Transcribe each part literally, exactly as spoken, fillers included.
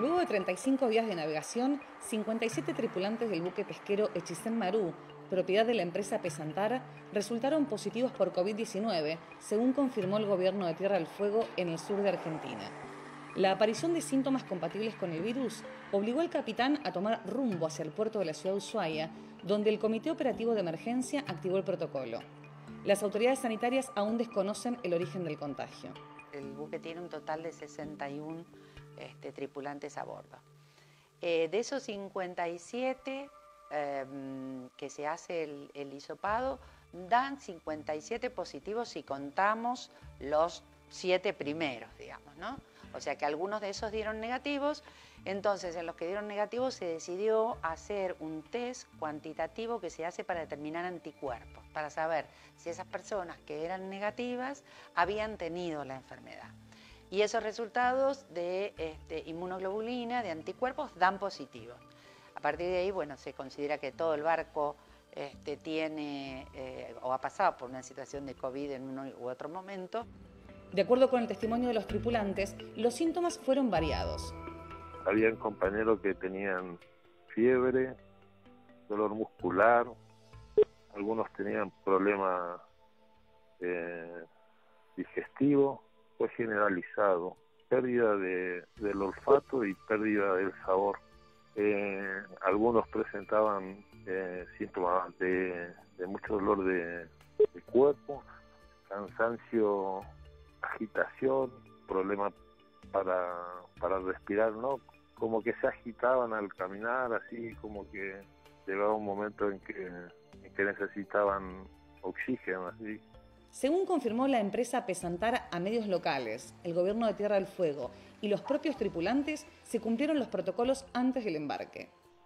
Luego de treinta y cinco días de navegación, cincuenta y siete tripulantes del buque pesquero Hechicén Marú, propiedad de la empresa Pesantar, resultaron positivos por COVID diecinueve, según confirmó el gobierno de Tierra del Fuego en el sur de Argentina. La aparición de síntomas compatibles con el virus obligó al capitán a tomar rumbo hacia el puerto de la ciudad de Ushuaia, donde el Comité Operativo de Emergencia activó el protocolo. Las autoridades sanitarias aún desconocen el origen del contagio. El buque tiene un total de sesenta y uno este, tripulantes a bordo. Eh, de esos cincuenta y siete eh, que se hace el, el hisopado, dan cincuenta y siete positivos si contamos los siete primeros, digamos, ¿no? O sea que algunos de esos dieron negativos. Entonces, en los que dieron negativos se decidió hacer un test cuantitativo que se hace para determinar anticuerpos, para saber si esas personas que eran negativas habían tenido la enfermedad. Y esos resultados de este, inmunoglobulina, de anticuerpos, dan positivos. A partir de ahí, bueno, se considera que todo el barco este, tiene eh, o ha pasado por una situación de COVID en uno u otro momento. De acuerdo con el testimonio de los tripulantes, los síntomas fueron variados. Habían compañeros que tenían fiebre, dolor muscular, algunos tenían problemas eh, digestivos, fue generalizado, pérdida de, del olfato y pérdida del sabor. Eh, algunos presentaban eh, síntomas de, de mucho dolor de, de cuerpo, cansancio, agitación, problemas para, para respirar, ¿no? Como que se agitaban al caminar, así como que llegaba un momento en que, en que necesitaban oxígeno, así. Según confirmó la empresa Pesantar a medios locales, el gobierno de Tierra del Fuego y los propios tripulantes, se cumplieron los protocolos antes del embarque.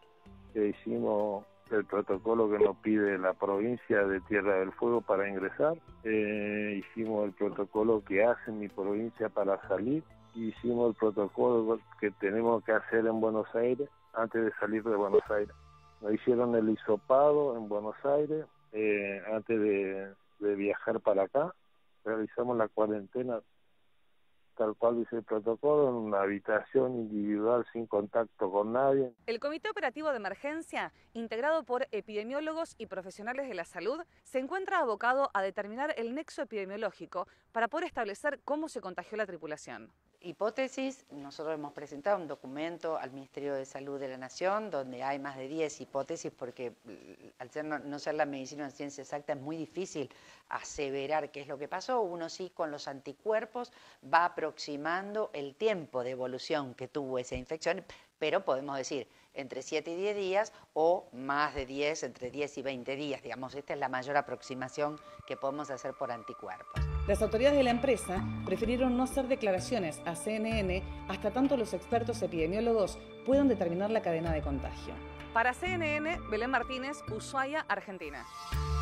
Hicimos el protocolo que nos pide la provincia de Tierra del Fuego para ingresar, eh, hicimos el protocolo que hace mi provincia para salir, hicimos el protocolo que tenemos que hacer en Buenos Aires antes de salir de Buenos Aires. Nos hicieron el hisopado en Buenos Aires eh, antes de, de viajar para acá, realizamos la cuarentena tal cual dice el protocolo, en una habitación individual sin contacto con nadie. El Comité Operativo de Emergencia, integrado por epidemiólogos y profesionales de la salud, se encuentra abocado a determinar el nexo epidemiológico para poder establecer cómo se contagió la tripulación. Hipótesis, nosotros hemos presentado un documento al Ministerio de Salud de la Nación donde hay más de diez hipótesis porque al ser no, no ser la medicina una ciencia exacta es muy difícil aseverar qué es lo que pasó. Uno sí con los anticuerpos va aproximando el tiempo de evolución que tuvo esa infección, pero podemos decir entre siete y diez días o más de diez, entre diez y veinte días, digamos, esta es la mayor aproximación que podemos hacer por anticuerpos. Las autoridades de la empresa prefirieron no hacer declaraciones a C N N hasta tanto los expertos epidemiólogos puedan determinar la cadena de contagio. Para C N N, Belén Martínez, Ushuaia, Argentina.